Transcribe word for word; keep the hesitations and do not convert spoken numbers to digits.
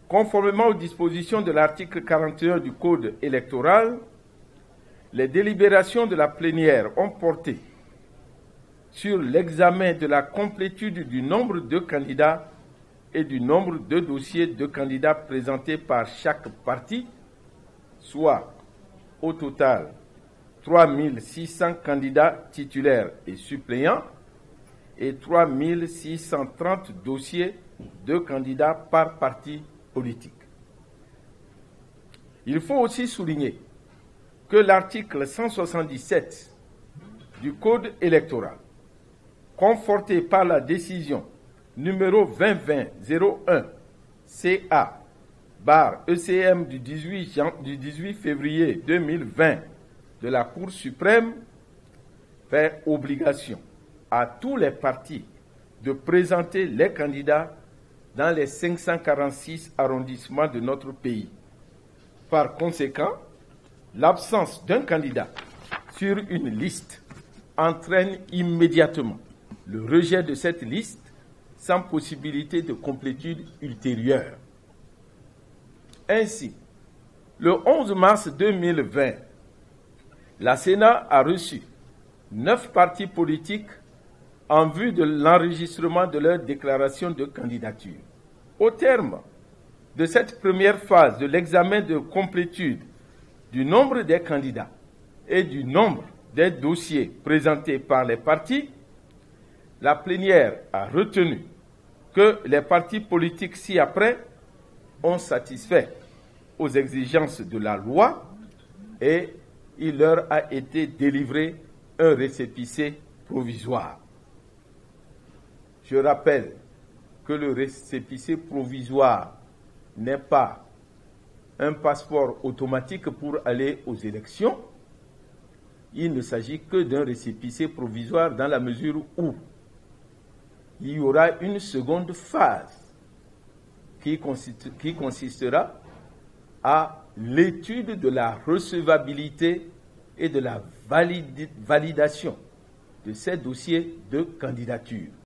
Conformément aux dispositions de l'article quarante et un du Code électoral, les délibérations de la plénière ont porté sur l'examen de la complétude du nombre de candidats et du nombre de dossiers de candidats présentés par chaque parti, soit au total trois mille six cents candidats titulaires et suppléants et trois mille six cent trente dossiers de candidats par parti politique. Il faut aussi souligner que l'article cent soixante-dix-sept du Code électoral, conforté par la décision numéro vingt vingt zéro un C A barre E C M du dix-huit février deux mille vingt de la Cour suprême, fait obligation à tous les partis de présenter les candidats dans les cinq cent quarante-six arrondissements de notre pays. Par conséquent, l'absence d'un candidat sur une liste entraîne immédiatement le rejet de cette liste sans possibilité de complétude ultérieure. Ainsi, le onze mars deux mille vingt, la Sénat a reçu neuf partis politiques en vue de l'enregistrement de leur déclaration de candidature. Au terme de cette première phase de l'examen de complétude du nombre des candidats et du nombre des dossiers présentés par les partis, la plénière a retenu que les partis politiques ci-après ont satisfait aux exigences de la loi et il leur a été délivré un récépissé provisoire. Je rappelle que le récépissé provisoire n'est pas un passeport automatique pour aller aux élections. Il ne s'agit que d'un récépissé provisoire dans la mesure où il y aura une seconde phase qui, consiste, qui consistera à l'étude de la recevabilité et de la valide, validation de ces dossiers de candidature.